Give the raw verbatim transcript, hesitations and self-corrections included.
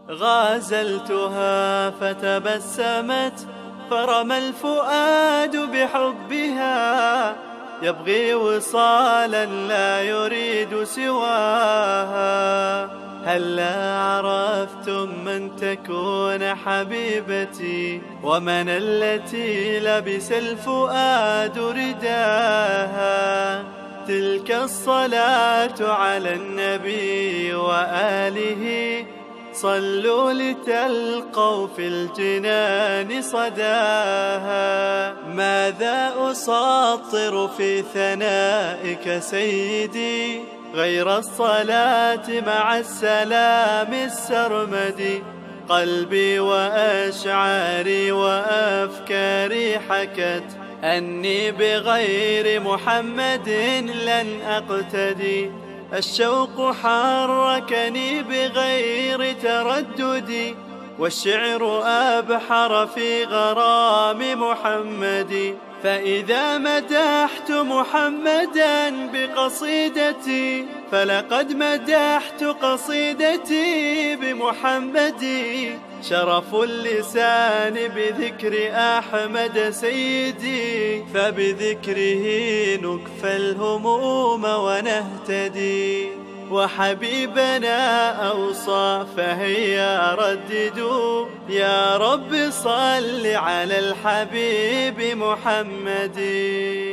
غازلتها فتبسمت فرمى الفؤاد بحبها، يبغي وصالا لا يريد سواها. هلا عرفتم من تكون حبيبتي، ومن التي لبس الفؤاد رداها. تلك الصلاة على النبي وآله، صلوا لتلقوا في الجنان صداها. ماذا أساطر في ثنائك سيدي، غير الصلاة مع السلام السرمدي. قلبي وأشعاري وأفكاري حكت أني بغير محمد لن أقتدي. الشوق حركني بغير تردد، والشعر أبحر في غرام محمد. فإذا مدحت محمدا بقصيدتي، فلقد مدحت قصيدتي بمحمد. شرف اللسان بذكر أحمد سيدي، فبذكره نكفى الهموم ونهتدي. وحبيبنا أوصى فهيا رددوا، يا رب صل على الحبيب محمد.